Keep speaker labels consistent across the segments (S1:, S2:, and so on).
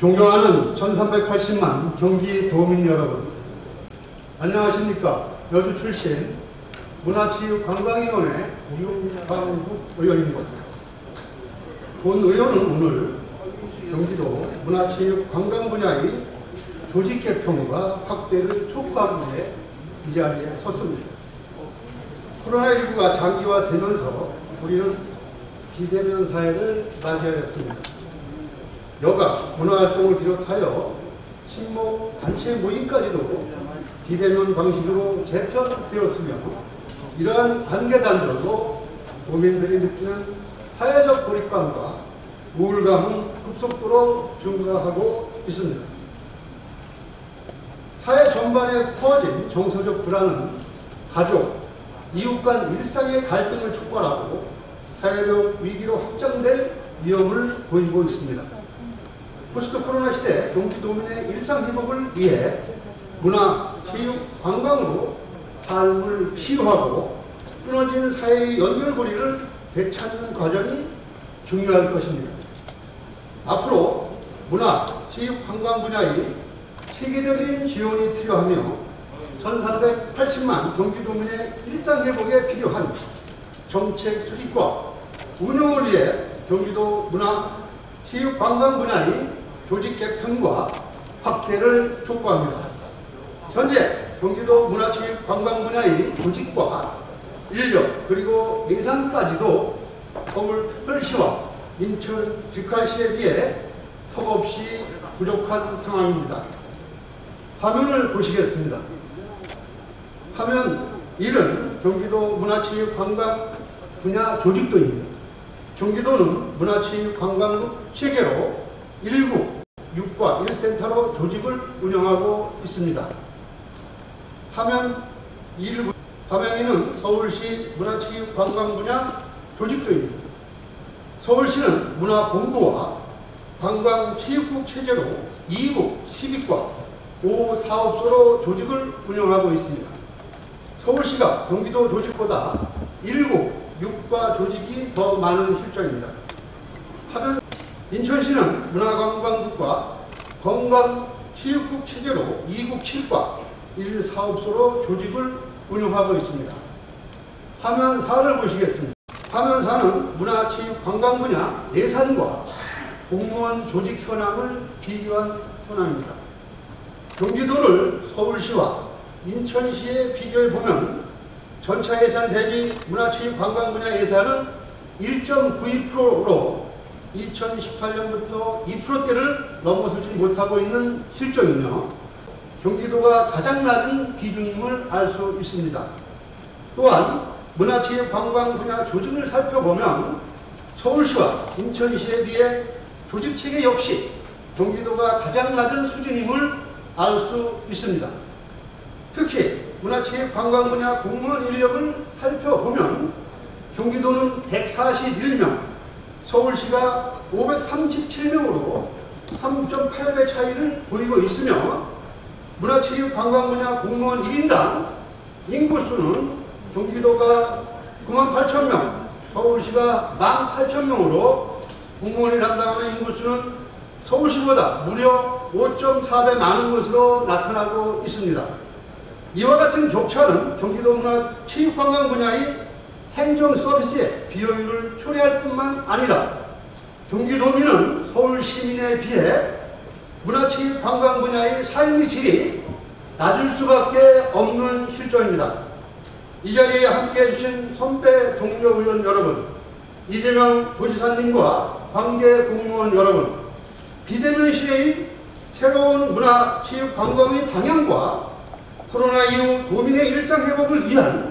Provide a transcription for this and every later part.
S1: 존경하는 1380만 경기 도민 여러분, 안녕하십니까. 여주 출신 문화체육관광위원회 우용광국 의원입니다. 본 의원은 오늘 경기도 문화체육관광 분야의 조직 개편과 확대를 촉구하기 위해 이 자리에 섰습니다. 코로나19가 장기화되면서 우리는 비대면 사회를 맞이하였습니다. 여가, 문화활동을 비롯하여 친목, 단체 모임까지도 비대면 방식으로 재편되었으며 이러한 단계단계로 도민들이 느끼는 사회적 고립감과 우울감은 급속도로 증가하고 있습니다. 사회 전반에 퍼진 정서적 불안은 가족, 이웃 간 일상의 갈등을 촉발하고 사회적 위기로 확장될 위험을 보이고 있습니다. 포스트 코로나 시대 경기도민의 일상 회복을 위해 문화, 체육, 관광으로 삶을 치유하고 끊어진 사회의 연결고리를 되찾는 과정이 중요할 것입니다. 앞으로 문화, 체육, 관광 분야의 체계적인 지원이 필요하며 1380만 경기도민의 일상 회복에 필요한 정책 수립과 운영을 위해 경기도 문화, 체육, 관광 분야의 조직 개편과 확대를 촉구합니다. 현재 경기도 문화체육 관광 분야의 조직과 인력 그리고 예산까지도 서울특별시와 인천직화시에 비해 턱없이 부족한 상황입니다. 화면을 보시겠습니다. 화면 1은 경기도 문화체육 관광 분야 조직도입니다. 경기도는 문화체육 관광국 체계로 1구, 6과 1센터로 조직을 운영하고 있습니다. 화면 2는 서울시 문화체육 관광 분야 조직도입니다. 서울시는 문화본부와 관광체육국 체제로 2국, 12과 5 사업소로 조직을 운영하고 있습니다. 서울시가 경기도 조직보다 1국, 6과 조직이 더 많은 실정입니다. 인천시는 문화관광국과 관광체육국 체제로 2국 7과 1 사업소로 조직을 운영하고 있습니다. 화면 4를 보시겠습니다. 화면 4는 문화체육관광 분야 예산과 공무원 조직 현황을 비교한 현황입니다. 경기도를 서울시와 인천시에 비교해 보면 전체 예산 대비 문화체육관광 분야 예산은 1.92%로 2018년부터 2%대를 넘어서지 못하고 있는 실정이며 경기도가 가장 낮은 기준임을 알 수 있습니다. 또한 문화체육관광 분야 조직을 살펴보면 서울시와 인천시에 비해 조직체계 역시 경기도가 가장 낮은 수준임을 알 수 있습니다. 특히 문화체육관광 분야 공무원 인력을 살펴보면 경기도는 141명, 서울시가 537명으로 3.8배 차이를 보이고 있으며 문화체육관광 분야 공무원 1인당 인구수는 경기도가 98,000명, 서울시가 18,000명으로 공무원이 담당하는 인구수는 서울시보다 무려 5.4배 많은 것으로 나타나고 있습니다. 이와 같은 격차는 경기도 문화체육관광 분야의 행정 서비스의 비효율을 초래할 뿐만 아니라 경기도민은 서울 시민에 비해 문화체육관광 분야의 삶의 질이 낮을 수밖에 없는 실정입니다. 이 자리에 함께해 주신 선배 동료 의원 여러분, 이재명 도지사님과 관계 공무원 여러분, 비대면 시대의 새로운 문화체육관광의 방향과 코로나 이후 도민의 일상 회복을 위한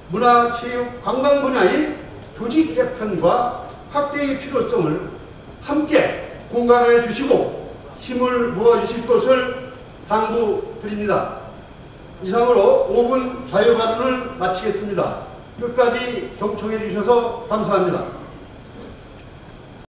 S1: 문화체육관광 분야의 조직 개편과 확대의 필요성을 함께 공감해 주시고 힘을 모아 주실 것을 당부드립니다. 이상으로 5분 자유발언을 마치겠습니다. 끝까지 경청해 주셔서 감사합니다.